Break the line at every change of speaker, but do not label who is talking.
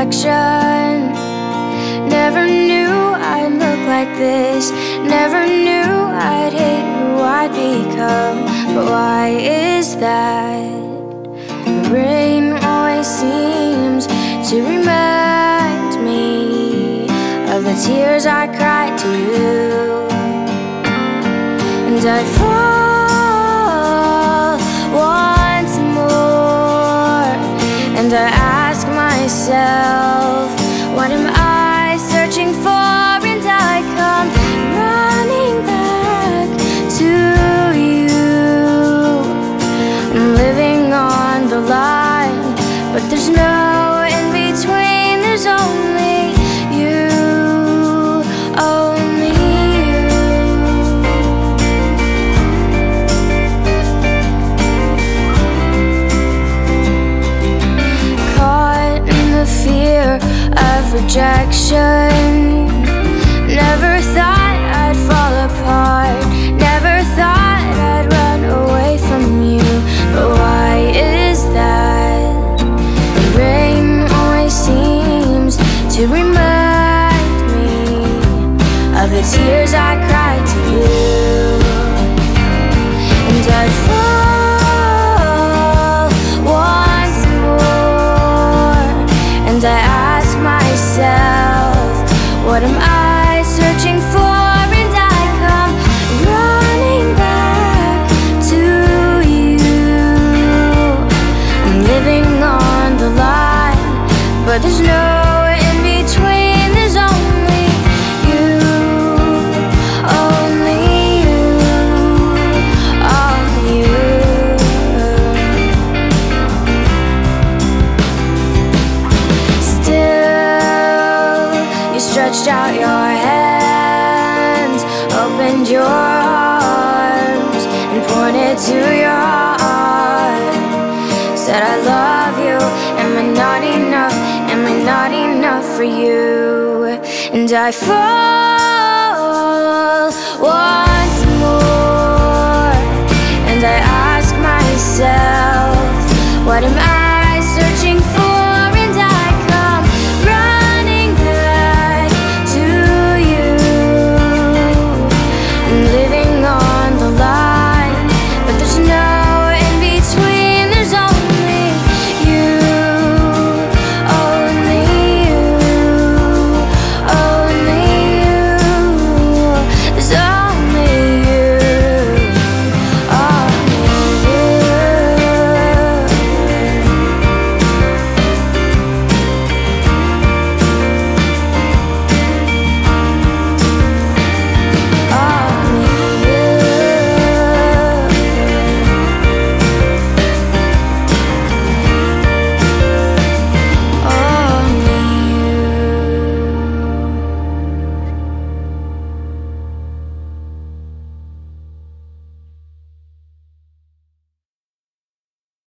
rejection. Never knew I'd look like this. Never knew I'd hate who I'd become. But why is that? The rain always seems to remind me of the tears I cried to you. And I fall once more, and I ask myself, what am I searching for? And I come running back to you. I'm living on the line, but there's no in between. There's only you, only you. Caught in the fear of rejection. Never thought I'd fall apart. Never thought I'd run away from you. But why is that? The rain always seems to remind me of the tears I cried to you. And I fall once more, and I ask myself, what am I searching for? And I come running back to you. I'm living on the line, but there's no in between. There's only you, only you, only you. Still, you stretched out your hands, opened your arms, and pointed to your heart. Said, I love you. Am I not enough? Am I not enough for you? And I fall once more, and I ask myself, what am I searching